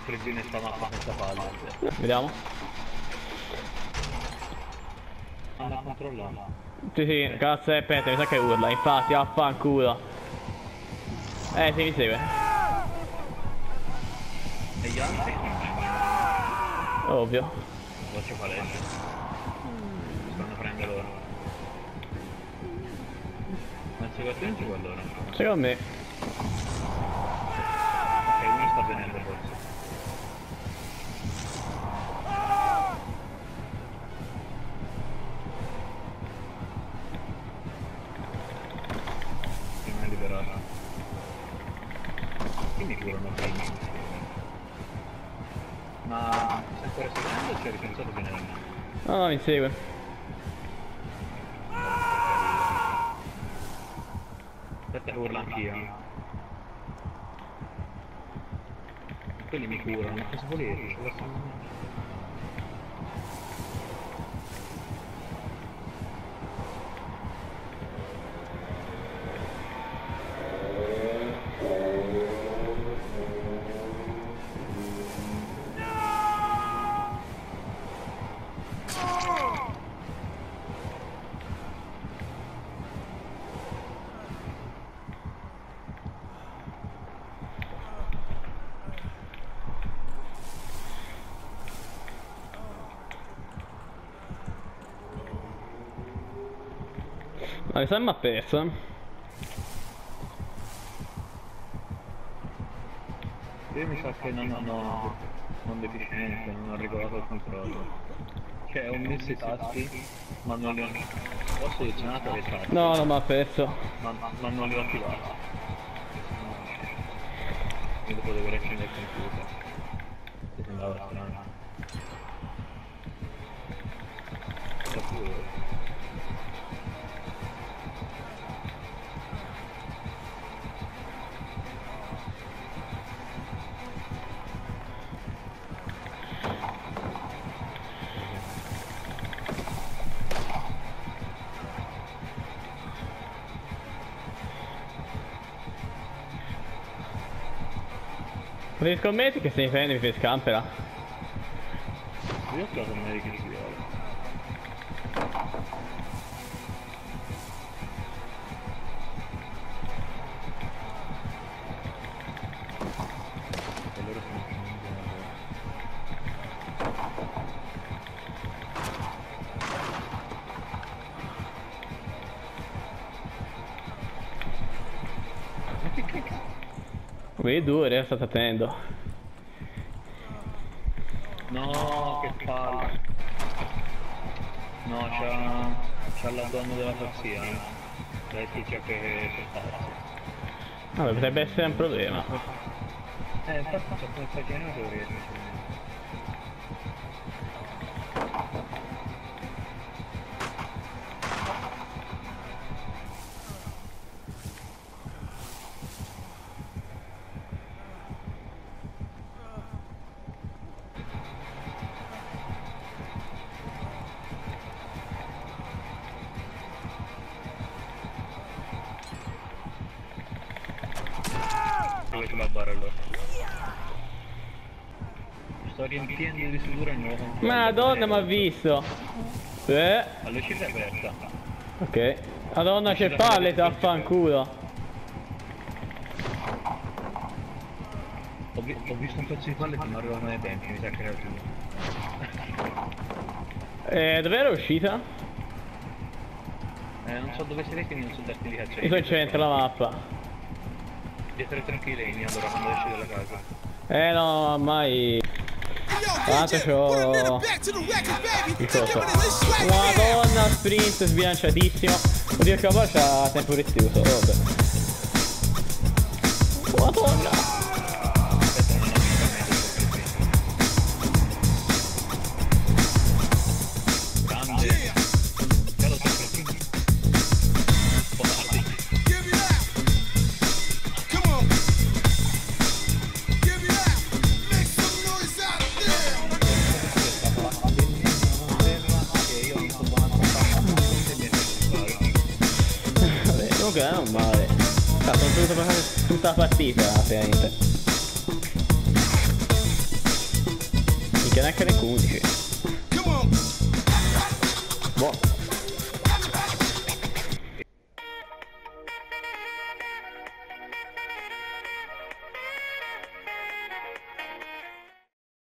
friggere in sta mappa senza palle. Vediamo. Anda a controllare. Sì, cazzo è Pente, mi sa che urla, infatti, affanculo. Sì, mi segue. E gli altri? Ovvio. Faccio palestra. Stanno prendendo loro. Ma il secondo non ci vuole loro. Secondo me. Ok, uno sta venendo forse. Prima è liberato. Chi mi curano prima? Ma sei ancora seguendo o ci hai ripensato bene da me? No, mi segue. Aspetta, urla anch'io. Quelli mi curano, ma cosa volevi? Ci vuole secondo me. Ma mi sa che mi ha perso. Io mi sa che non deficiente, non ho regolato il controllo. Cioè ho messo i tasti, ma non li ho... Ho selezionato le tasti, No, non mi ha perso. ma non li ho attivati. Quindi dopo devo riaccendere il computer. Che sembrava strano. Potevi scommetti che se mi prende mi fai scampera. Io ho trovato un medico di viola. E loro sono ma che cazzo? Vedi due, sta tenendo. No, che palle. No, c'ha la donna della pazzia. Lei dice che pazzo. Vabbè, potrebbe essere un problema. Infatti c'è un esageratore. Dove c'è la barra allora? Sto riempiendo di sicuro il nuovo controllo. Madonna, mi ha visto. All'uscita è aperta. Ok. Madonna, c'è palle, affanculo. Ho visto un pezzo di palle che non arrivavano nei tempi, mi sa che era giù. Dove era uscita? Non so dove siete, quindi non so darti di caccia. Io sono in centro la mappa. Dietro i tranquillini allora quando esci dalla casa. No, ormai. Tanto c'ho il coso. Madonna, sprint sbilanciatissimo. Oddio che qua c'ha tempo restituto, vabbè. Madonna. Comunque non male. Sono dovuto passare tutta la partita praticamente. Minchia, neanche ne 11. Boh.